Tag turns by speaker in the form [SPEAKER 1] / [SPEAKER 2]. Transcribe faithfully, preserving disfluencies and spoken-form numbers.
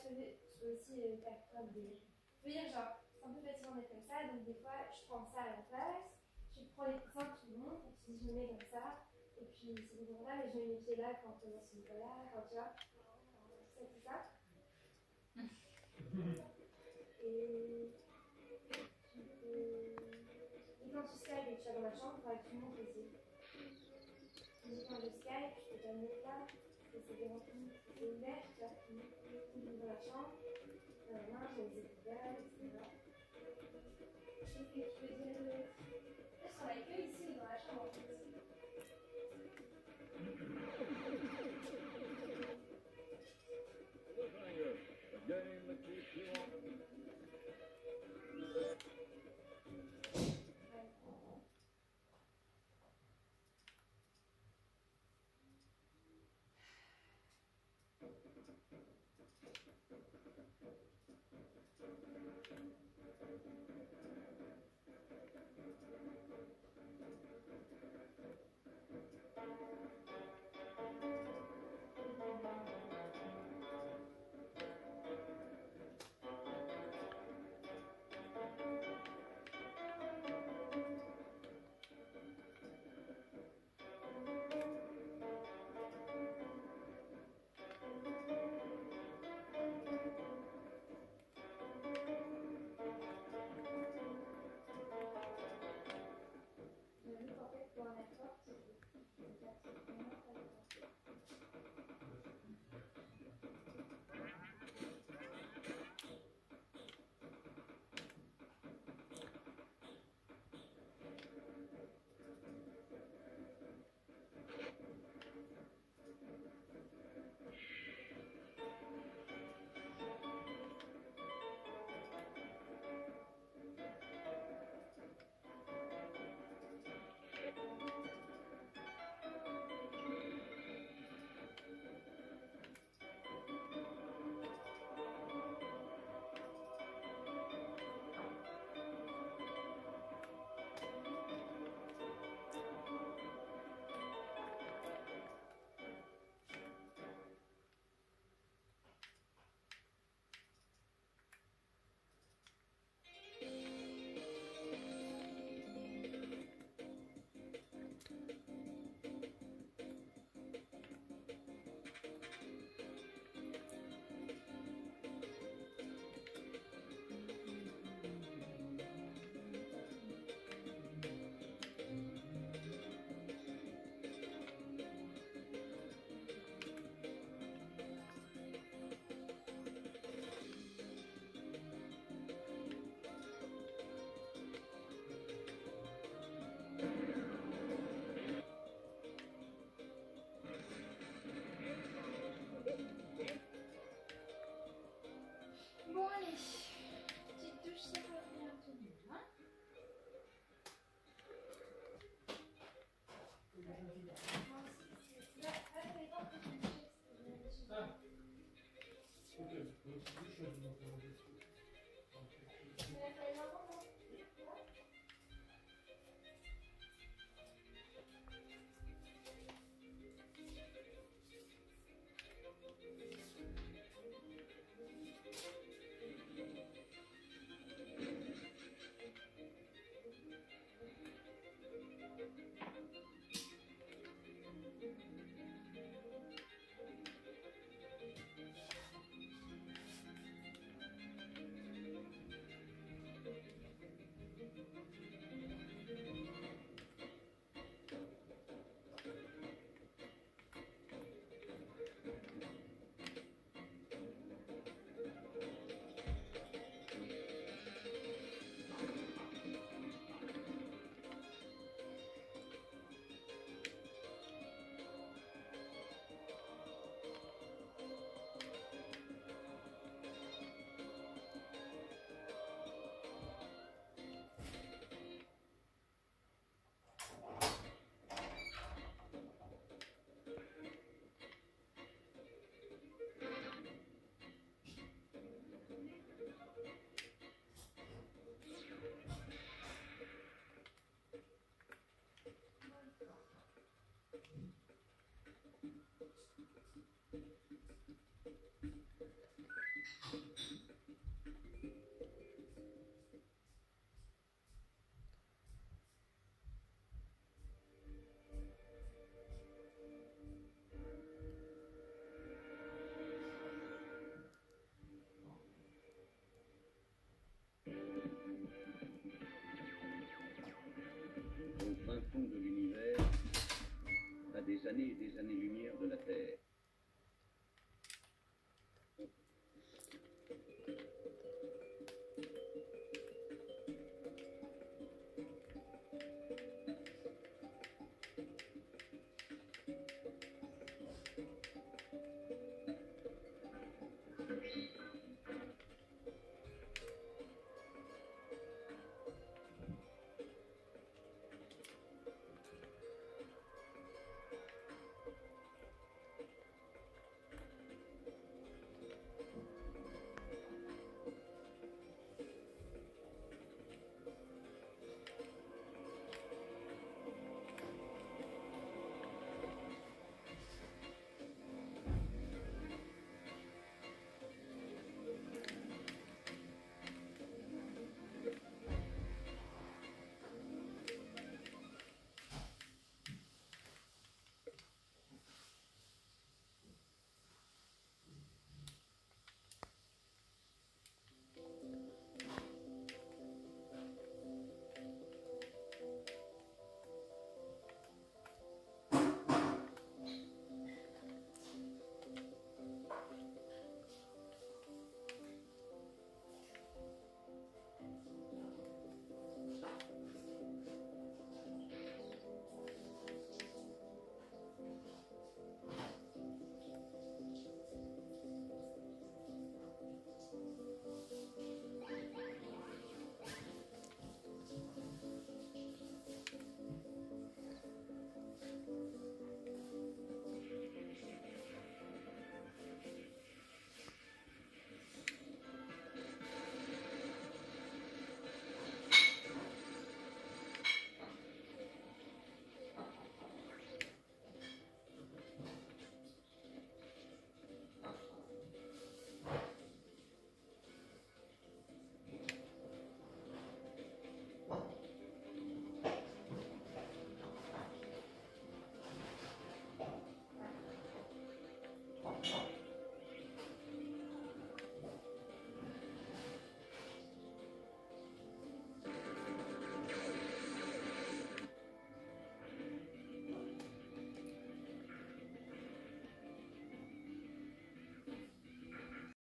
[SPEAKER 1] peux, je peux aussi euh, faire comme des... Je veux dire, genre, c'est un peu fatigant d'être comme ça, donc des fois, je prends ça à la place, je prends les coussins qui montent, et puis je me mets comme ça, et puis c'est bon là, mais je mets mes pieds là quand euh, c'est pas là, quand tu vois, tout ça, tout ça. Et... Et quand tu Skype et que tu vas dans ma chambre, il faudra que tu montes aussi. Et quand je Skype, je peux pas me mettre là, parce que c'est rempli, c'est ouvert, tu vois, tu montes dans la chambre, voilà, j'ai les écouteurs, et cetera. Qu'est-ce que tu veux dire de... Là, sur l'accueil ici, ou dans la chambre en fait. Bon allez, petite douche, ça va bien tenir, hein.